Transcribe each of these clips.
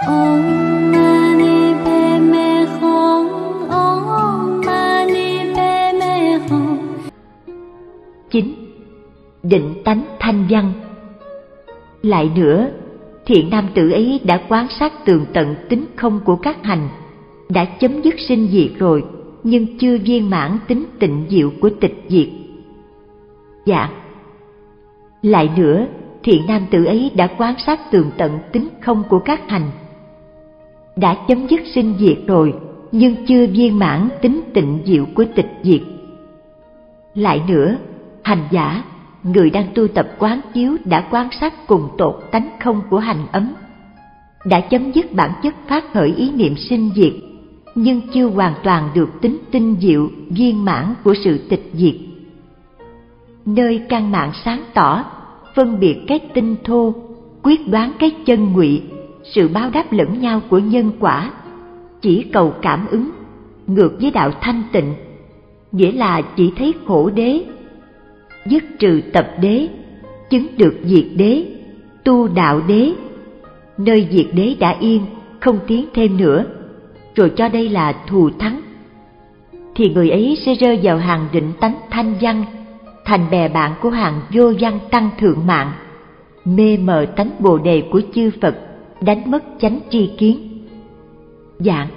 Om Mani Padme Hum. Om Mani Padme Hum. 9. Định tánh thanh văn. Lại nữa, thiện nam tử ấy đã quan sát tường tận tính không của các hành, đã chấm dứt sinh diệt rồi, nhưng chưa viên mãn tính tịnh diệu của tịch diệt. Dạ. Lại nữa, thiện nam tử ấy đã quan sát tường tận tính không của các hành, đã chấm dứt sinh diệt rồi, nhưng chưa viên mãn tính tịnh diệu của tịch diệt. Lại nữa, hành giả, người đang tu tập quán chiếu đã quan sát cùng tột tánh không của hành ấm, đã chấm dứt bản chất phát khởi ý niệm sinh diệt, nhưng chưa hoàn toàn được tính tinh diệu viên mãn của sự tịch diệt. Nơi căn mạng sáng tỏ, phân biệt cái tinh thô, quyết đoán cái chân ngụy, sự báo đáp lẫn nhau của nhân quả, chỉ cầu cảm ứng, ngược với đạo thanh tịnh, nghĩa là chỉ thấy khổ đế, dứt trừ tập đế, chứng được diệt đế, tu đạo đế. Nơi diệt đế đã yên, không tiến thêm nữa, rồi cho đây là thù thắng, thì người ấy sẽ rơi vào hàng định tánh thanh văn, thành bè bạn của hàng vô văn tăng thượng mạng, mê mờ tánh bồ đề của chư Phật, đánh mất chánh tri kiến. Dạng.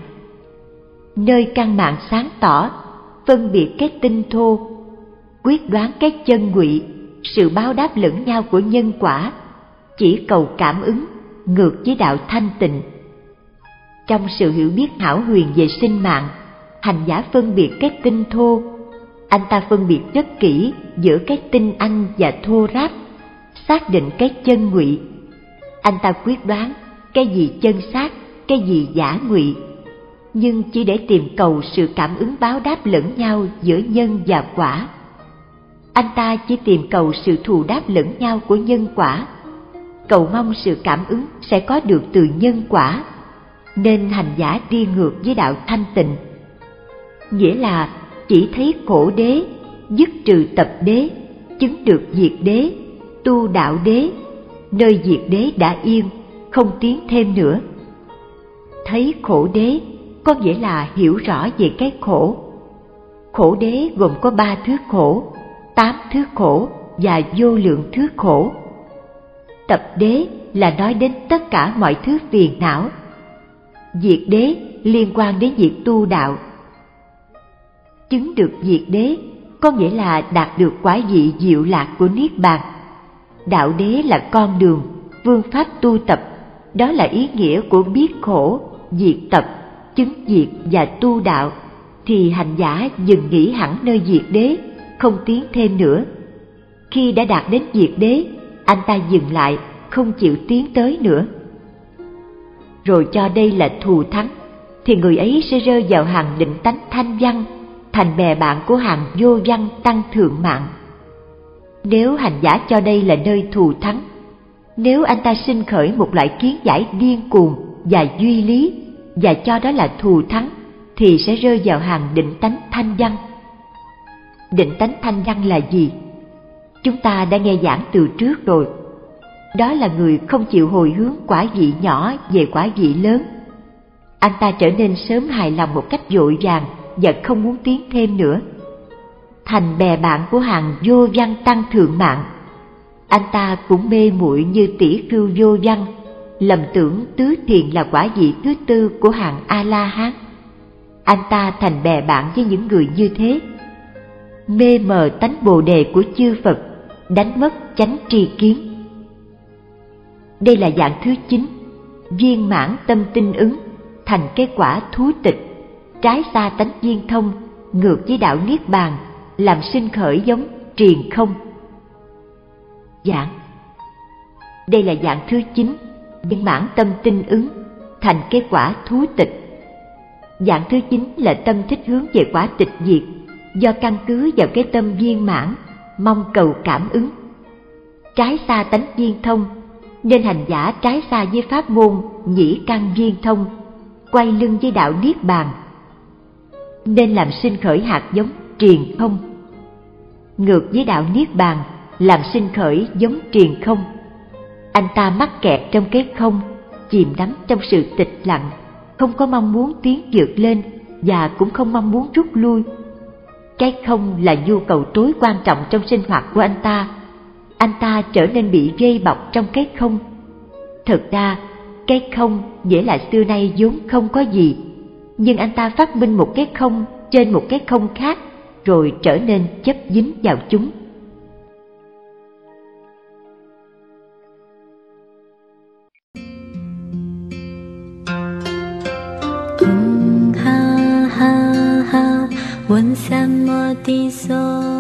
Nơi căn mạng sáng tỏ, phân biệt cái tinh thô, quyết đoán cái chân ngụy, sự báo đáp lẫn nhau của nhân quả, chỉ cầu cảm ứng, ngược với đạo thanh tịnh. Trong sự hiểu biết hão huyền về sinh mạng, hành giả phân biệt cái tinh thô, anh ta phân biệt rất kỹ giữa cái tinh anh và thô ráp, xác định cái chân ngụy. Anh ta quyết đoán cái gì chân xác, cái gì giả ngụy, nhưng chỉ để tìm cầu sự cảm ứng báo đáp lẫn nhau giữa nhân và quả. Anh ta chỉ tìm cầu sự thù đáp lẫn nhau của nhân quả, cầu mong sự cảm ứng sẽ có được từ nhân quả, nên hành giả đi ngược với đạo thanh tịnh, nghĩa là chỉ thấy khổ đế, dứt trừ tập đế, chứng được diệt đế, tu đạo đế. Nơi diệt đế đã yên, không tiến thêm nữa. Thấy khổ đế có nghĩa là hiểu rõ về cái khổ. Khổ đế gồm có 3 thứ khổ, 8 thứ khổ và vô lượng thứ khổ. Tập đế là nói đến tất cả mọi thứ phiền não. Diệt đế liên quan đến việc tu đạo. Chứng được diệt đế có nghĩa là đạt được quả vị diệu lạc của Niết Bàn. Đạo đế là con đường, phương pháp tu tập, đó là ý nghĩa của biết khổ, diệt tập, chứng diệt và tu đạo, thì hành giả dừng nghỉ hẳn nơi diệt đế, không tiến thêm nữa. Khi đã đạt đến diệt đế, anh ta dừng lại, không chịu tiến tới nữa. Rồi cho đây là thù thắng, thì người ấy sẽ rơi vào hàng định tánh thanh văn, thành bè bạn của hàng vô văn tăng thượng mạng. Nếu hành giả cho đây là nơi thù thắng, nếu anh ta sinh khởi một loại kiến giải điên cuồng và duy lý và cho đó là thù thắng, thì sẽ rơi vào hàng định tánh thanh văn. Định tánh thanh văn là gì? Chúng ta đã nghe giảng từ trước rồi. Đó là người không chịu hồi hướng quả vị nhỏ về quả vị lớn. Anh ta trở nên sớm hài lòng một cách vội vàng và không muốn tiến thêm nữa. Thành bè bạn của hàng vô văn tăng thượng mạng. Anh ta cũng mê muội như tỷ khưu vô văn, lầm tưởng tứ thiền là quả vị thứ tư của hàng A-la-hán. Anh ta thành bè bạn với những người như thế, mê mờ tánh bồ đề của chư Phật, đánh mất chánh tri kiến. Đây là dạng thứ 9, viên mãn tâm tinh ứng, thành cái quả thú tịch, trái xa tánh viên thông, ngược với đạo Niết Bàn, làm sinh khởi giống triền không. Dạng. Đây là dạng thứ 9, viên mãn tâm tinh ứng, thành cái quả thú tịch. Dạng thứ 9 là tâm thích hướng về quả tịch diệt, do căn cứ vào cái tâm viên mãn, mong cầu cảm ứng. Trái xa tánh viên thông, nên hành giả trái xa với pháp môn nhĩ căn viên thông, quay lưng với đạo Niết Bàn, nên làm sinh khởi hạt giống triền không. Ngược với đạo Niết Bàn, làm sinh khởi giống triền không. Anh ta mắc kẹt trong cái không, chìm đắm trong sự tịch lặng, không có mong muốn tiến vượt lên và cũng không mong muốn rút lui. Cái không là nhu cầu tối quan trọng trong sinh hoạt của anh ta. Anh ta trở nên bị vây bọc trong cái không. Thật ra, cái không nghĩa là xưa nay vốn không có gì, nhưng anh ta phát minh một cái không trên một cái không khác, rồi trở nên chấp dính vào chúng. ha ha ha，问什么的所